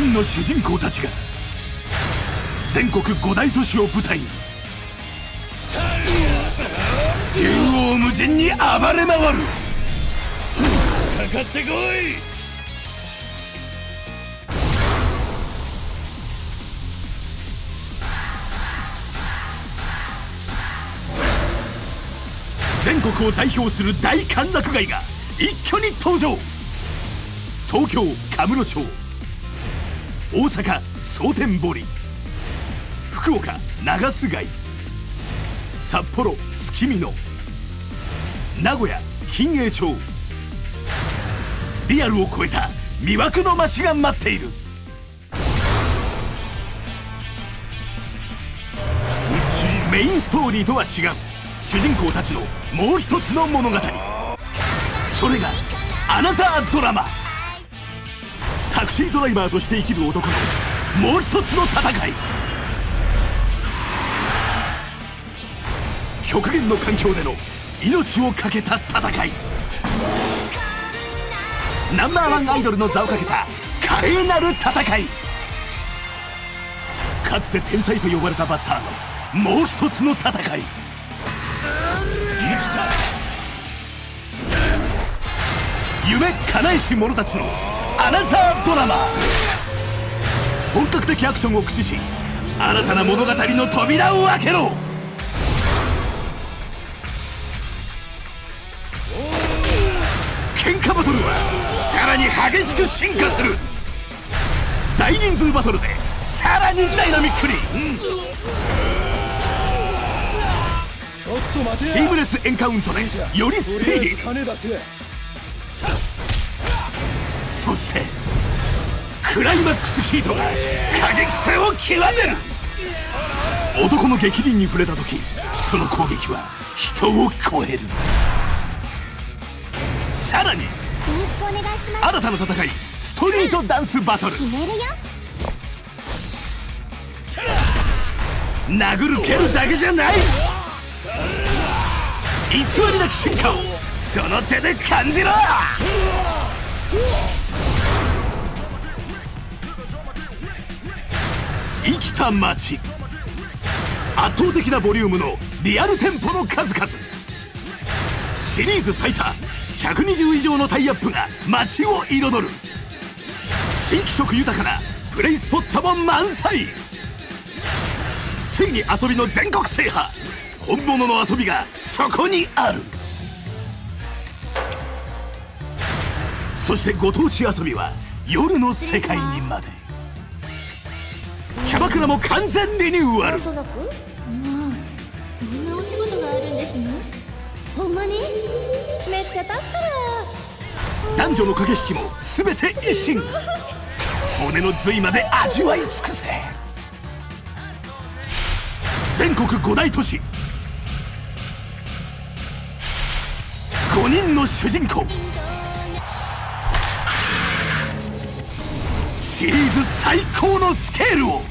人の主人公たちが全国5大都市を舞台に縦横無尽に暴れ回る。かかってこい。全国を代表する大歓楽街が一挙に登場。東京カムロ町、大阪蒼天堀、福岡長須街、札幌月見野、名古屋金栄町、リアルを超えた魅惑の街が待っている。メインストーリーとは違う主人公たちのもう一つの物語、それがアナザードラマ。タクシードライバーとして生きる男のもう一つの戦い。極限の環境での命を懸けた戦い。ナンバーワンアイドルの座をかけた華麗なる戦い。かつて天才と呼ばれたバッターのもう一つの戦い。夢叶えし者たちのアナザードラマ。本格的アクションを駆使し新たな物語の扉を開けろ。喧嘩バトルはさらに激しく進化する。大人数バトルでさらにダイナミックに、シームレスエンカウントでよりスピーディー。そしてクライマックスヒートが過激さを極める。男の逆鱗に触れた時、その攻撃は人を超える。さらに新たな戦い、ストリートダンスバトル。殴る蹴るだけじゃない、偽りなき進化をその手で感じろ。生きた街、圧倒的なボリュームのリアルテンポの数々。シリーズ最多120以上のタイアップが街を彩る。地域色豊かなプレイスポットも満載。ついに遊びの全国制覇、本物の遊びがそこにある。そしてご当地遊びは夜の世界にまで。キャバクラも完全リニューアル。 なんとなく、まあそんなお仕事があるんですね。ほんまにめっちゃ助かるわ。 男女の駆け引きも全て一新。骨の髄まで味わい尽くせ。全国5大都市、5人の主人公。シリーズ最高のスケールを。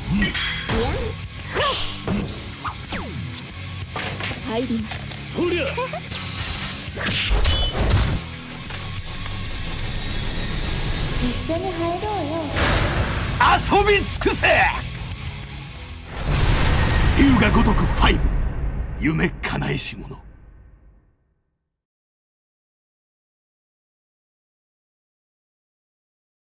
入ります。 とりゃ一緒に入ろうよ。 遊び尽くせ。龍が如く5、夢叶えし者。